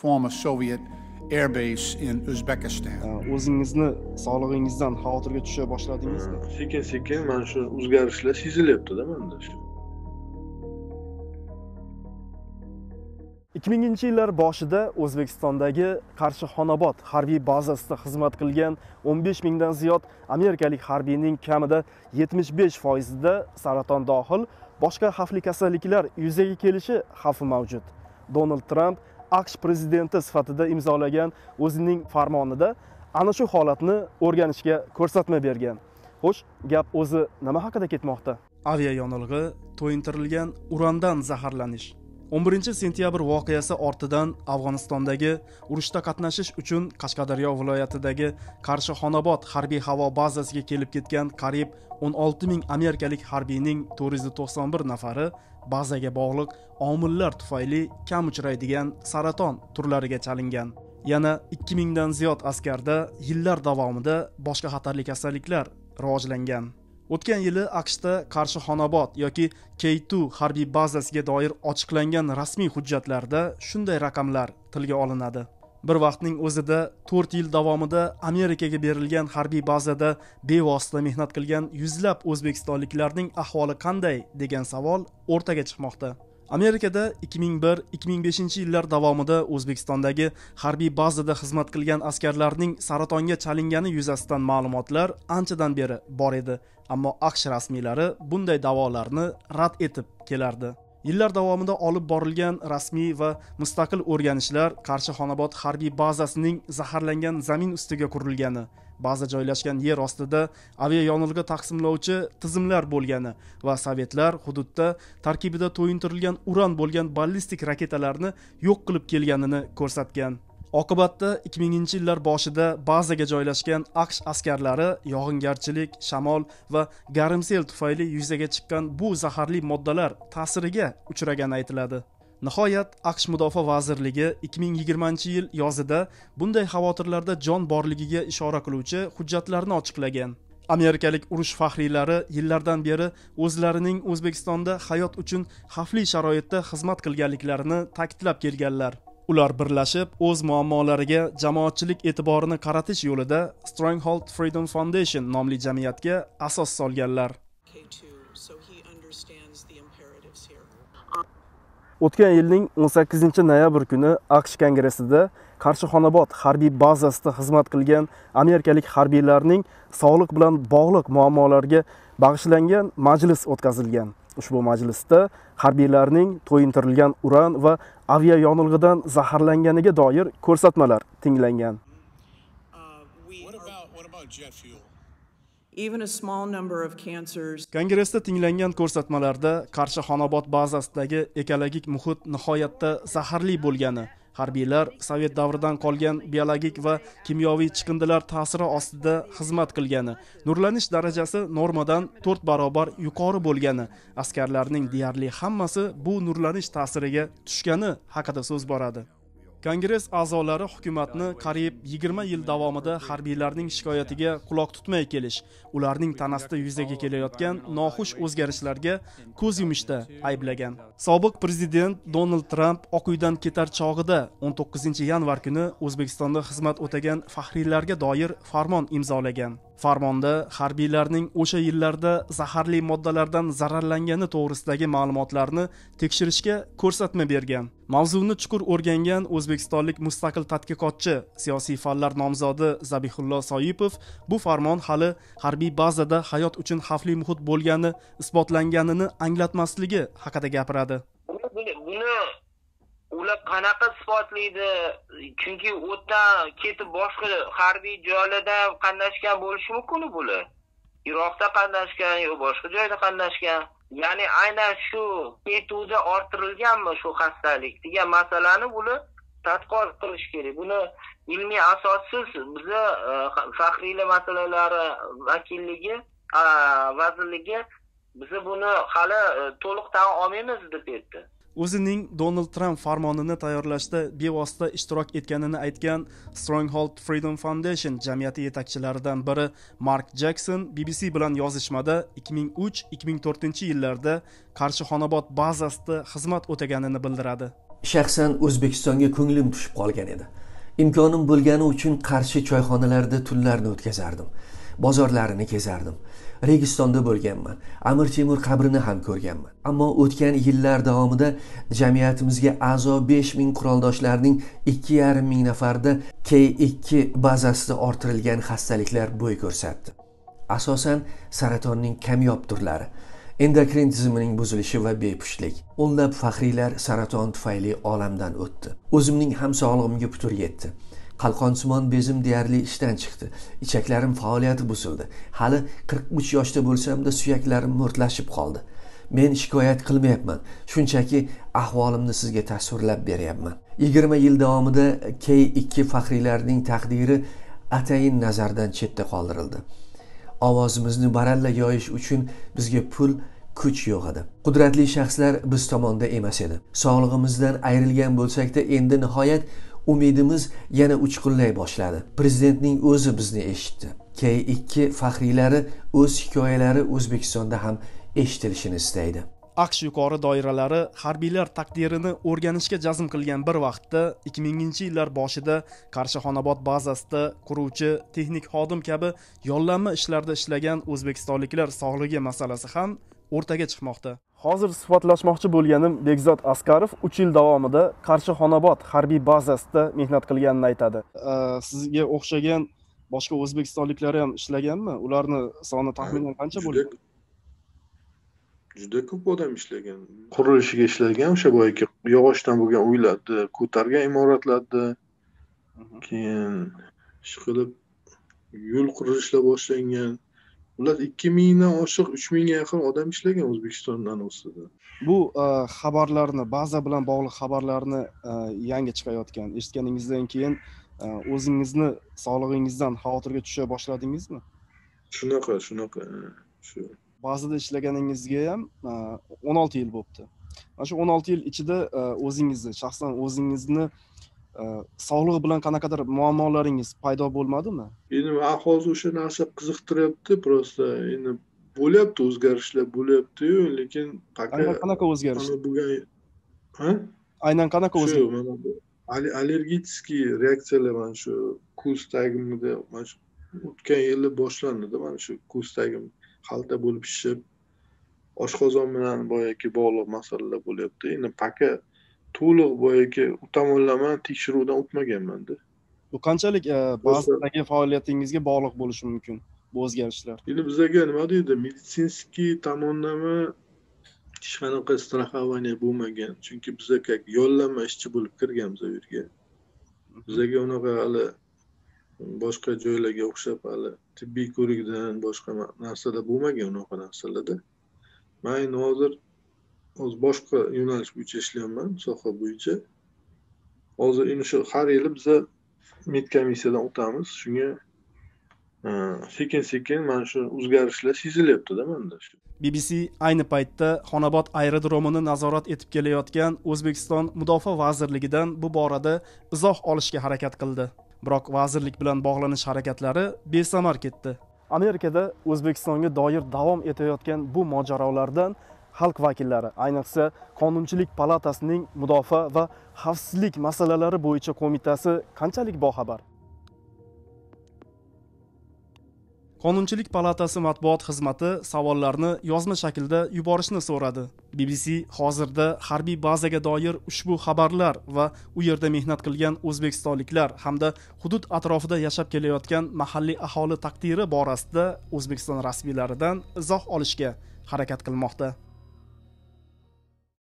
former Soviet air base in Uzbekistan. O'zingizni sog'lig'ingizdan xavotirga tusha boshladingizmi? Sekin-sekin mana shu o'zgarishlar sezilyapti-da menda shu. 2000-yillar boshida O'zbekistondagi Qarshi-Xonobod harbiy bazasida xizmat qilgan 15 mingdan ziyod amerikalik harbiyning kamida 75%da saraton dohil boshqa xavfli kasalliklar yuzaga kelishi xavfi mavjud. Donald Tramp AQSh prezidenti sifatida imzolagan o'zining farmonida ana shu holatni o'rganishga ko'rsatma bergan. Xo'sh, gap o'zi nima haqida ketmoqda? Aviayonilg'i, to'yintirilgan urandan zaharlanish. 11-sentyabr voqeasi ortidan Afg'onistondagi urushda qatnashish uchun Qashqadaryo viloyatidagi Qarshi-Xonobod harbiy havo bazasiga kelib ketgan qariyb 16 ming amerikalik harbiyning 491 nafari bazaga bog'liq omillar tufayli kam uchraydigan saraton turlariga chalingan. Yana 2000 dan ziyod askarda yillar davomida boshqa xatarli kasalliklar rivojlangan. O'tgan yili AQShda Qarshi-Xonobod yoki K2 harbiy bazasiga doir ochiqlangan rasmiy hujjatlarda shunday raqamlar tilga olinadi. Bir vaqtning o'zida 4 yil davomida Amerikaga berilgan harbiy bazada bevosita mehnat qilgan yuzlab o'zbekistonliklarning ahvoli qanday degan savol o'rtaga chiqmoqda. Amerikada 2001-2005 yillar davomida O'zbekistondagi harbiy bazada xizmat qilgan askarlarning saratonga chalingani yuzasidan ma'lumotlar anchadan beri bor edi, ammo AQSh rasmiylari bunday da'volarni rad etib kelardi. Yillar davomida olib borilgan rasmiy va mustaqil o'rganishlar Qarshi-Xonobod harbiy bazasining zaharlangan zamin ustiga qurilgani, baza joylashgan yer ostida aviayonilg'i taqsimlovchi tizimlar bo'lgani va sovetlar hududda tarkibida to'yintirilgan uran bo'lgan ballistik raketalarni yo'q qilib kelganini ko'rsatgan. Oqibatda 2000-yillar boshida bazaga joylashgan AQSh askarlari yog'ingarchilik, shamol va garmsel tufayli yuzaga chiqqan bu zaharli moddalar ta'siriga uchragani aytiladi. Nihoyat AQSh Mudofaa vazirligi 2020-yil yozida bunday xavotirlarda jon borligiga ishora qiluvchi hujjatlarni ochiqlagan. Amerikalik urush faxriylari yillardan beri o'zlarining O'zbekistonda hayot uchun xavfli sharoitda xizmat qilganliklarini ta'kidlab kelganlar. Ular birlashib o'z muammolariga jamoatchilik e'tiborini qaratish yo'lida Stronghold Freedom Foundation nomli jamiyatga asos solganlar. O'tgan yilning 18-noyabr kuni AQSh kongressida Qarshi-Xonobod harbiy bazasida xizmat qilgan amerikalik harbiylarning sog'liq bilan bog'liq muammolarga bag'ishlangan majlis o'tkazilgan. Ushbu majlisda harbiylarning to'yintirilgan uran va aviayonilg'idan zaharlanganiga doir ko'rsatmalar tinglangan. Kongressda tinglangan ko'rsatmalarda Qarshi-Xonobod bazasidagi ekologik muhit nihoyatda zaharli bo'lgani, harbiylar sovet davridan qolgan biologik va kimyoviy chiqindilar ta'siri ostida xizmat qilgani, nurlanish darajasi normadan 4 barobar yuqori bo'lgani, askarlarning deyarli hammasi bu nurlanish ta'siriga tushgani haqida so'z boradi. Kongress a'zolari hukumatni qariyb 20 yil davomida harbiylarning shikoyatiga quloq tutmay kelish, ularning tanasida yuzaga kelayotgan noxush o'zgarishlarga ko'z yumishda ayblagan. Sobiq prezident Donald Tramp Oq uydan ketar chog'ida 19-yanvar kuni O'zbekistonda xizmat o'tagan faxriylarga doir farmon imzolagan. Farmonda harbiylarning o'sha yillarda zaharli moddalardan zararlangani to'g'risidagi ma'lumotlarni tekshirishga ko'rsatma bergan. Mavzuni chuqur o'rgangan o'zbekistonlik mustaqil tadqiqotchi, siyosiy fanlar nomzodi Zabihullo Soipov bu farmon hali harbiy bazada hayot uchun xavfli muhit bo'lgani isbotlanganini anglatmasligi haqida gapiradi. Buni ular qanaqa isbotlaydi? Chunki o'tdan ketib boshqa harbiy joylarda qatnashgan bo'lishi mumkin bular. Iroqda qatnashgan yoki boshqa joyda qatnashgan. Ya'ni aynan shu K2da orttirilganmi shu xastalik degan masalani bular tadqiqot qilish kerak. Buni ilmiy asossiz biza faxriylar masalalari vakilligi, vazirligi biza buni hali to'liq tan olmaymiz deb aytdi. O'zining Donald Trump farmonini tayyorlashda bevosita ishtirok etganini aytgan Stronghold Freedom Foundation jamiyati yetakchilaridan biri Mark Jackson BBC bilan yozishmada 2003-2004 yillarda Qarshi-Xonobod bazasida xizmat o'taganini bildiradi. Shaxsan O'zbekistonga ko'nglim tushib qolgan edi. Imkonim bo'lgani uchun Qarshi choyxonalarida tunlarni o'tkazardim. Bozorlarini kezardim. Registonda bo'lganman. Amir Temur qabrini ham ko'rganman. Ammo o'tgan yillar davomida jamiyatimizga a'zo 5000 quroldoshlarning 2500 nafarda K2 bazasida orttirilgan xastaliklar bo'y ko'rsatdi. Asosan saratonning kamyob turlari, endokrin tizimining buzilishi va bepushtlik. O'nlab faxriylar saraton tufayli olamdan o'tdi. O'zimning ham sog'lig'imga putur yetdi. Qalqonsimon bezim deyarli ishdan chiqdi. Ichaklarim faoliyati buzildi. Hali 43 yoshda bo'lsam-da suyaklarim mo'rtlashib qoldi. Men shikoyat qilmayapman. Shunchaki ahvolimni sizga tasvirlab beryapman. 20 yil davomida K2 faxriylarining taqdiri atayin nazardan chetda qoldirildi. Ovozimizni baralla yoyish uchun bizga pul, kuch yo'q edi. Qudratli shaxslar biz tomonda emas edi. Sog'lig'imizdan ayrilgan bo'lsak-da, endi nihoyat umidimiz yana uchqunlay boshladi. Prezidentning o'zi bizni eshitdi. K2 faxriylari o'z hikoyalari O'zbekistonda ham eshitilishini istaydi. AQSh yuqori doiralari harbiylar taqdirini o'rganishga jazm qilgan bir vaqtda 2000-yillar boshida Qarshi Xonobod bazasida quruvchi, texnik xodim kabi yollanma ishlarda ishlagan o'zbekistonliklar sog'ligi masalasi ham o'rtaga chiqmoqda. Hozir sifatlashmoqchi bo'lganim Bekzod Askarov 3 yil davomida Qarshi Xonobod harbiy bazasida mehnat qilganini aytadi. Sizga o'xshagan boshqa o'zbekistonliklar ham ishlaganmi? Ularni soni taxminan qancha bo'ladi? Juda ko'p odam ishlagan. Qurilishiga ishlagan, o'sha boyagi yog'ochdan bo'lgan uylarni, ko'targan imoratlarni, keyin ish qilib yo'l qurilishlar boshlangan. Ular 2000 dan oshiq 3000 ga yaqin odam ishlagan O'zbekistondan ustida. Bu xabarlarni, baza bilan bog'liq xabarlarni yangi chiqayotgan eshitganingizdan keyin o'zingizni sog'lig'ingizdan xavotirga tusha boshladingizmi? Shunaqa, shu. Bazada ishlaganingizga ham 16 yil bo'libdi. Mana shu 16 yil ichida o'zingizni, shaxsan o'zingizni sog'lig'i bilan qanaqadir muammolaringiz paydo bo'lmadimi? Endi hozir o'sha narsa qiziqtiryapti, prosta endi bo'lyapti, o'zgarishlar bo'lyapti-yu, lekin qanaqa o'zgarish? Ha? Aynan qanaqa o'zgarish? Mana bu allergический reaksiyalar mana shu ko'z tagimida mana shu o'tgan yili boshlandi, mana shu ko'z tagim xalta bo'lib shishib, oshqozon bilan boyagi bog'liq masalalar bo'lyapti. Endi paka to'liq boyagi tomonlama tekshiruvdan o'tmaganman-da. Bu qanchalik bazadagi faoliyatingizga bog'liq bo'lishi mumkin bu o'zgarishlar? Endi bizga nima deydi, meditsinskiy tomonlama hech qanaqa страхование bo'lmagan. Chunki bizga yollanma ishchi bo'lib kirganmiz bu yerga. Bizga unaqa hali boshqa joylarga o'xshab hali tibbiy ko'rikdan boshqa narsalar bo'lmagan unaqa narsalarda. Men hozir boshqa yo'nalish bo'yicha ishlayapman, soha bo'yicha. Hozir endi shu har yili biz medkomissiyadan o'tamiz. Shunga sekin-sekin mana shu o'zgarishlar sezilyapti-da menda shu. BBC ayni paytda Xonobod aerodromini nazorat etib kelayotgan O'zbekiston Mudofaa vazirligidan bu borada izoh olishga harakat qildi. Biroq vazirlik bilan bog'lanish harakatlari besamar ketdi. Amerikada O'zbekistonga doir davom etayotgan bu mojarolardan xalq vakillari, ayniqsa Qonunchilik palatasining mudofaa va xavfsizlik masalalari bo'yicha qo'mitasi qanchalik boxabar? Qonunchilik palatasi matbuot xizmati savollarni yozma shaklda yuborishni so'radi. BBC hozirda harbiy bazaga doir ushbu xabarlar va u yerda mehnat qilgan o'zbekistonliklar hamda hudud atrofida yashab kelayotgan mahalliy aholi taqdiri borasida O'zbekiston rasmiylaridan izoh olishga harakat qilmoqda.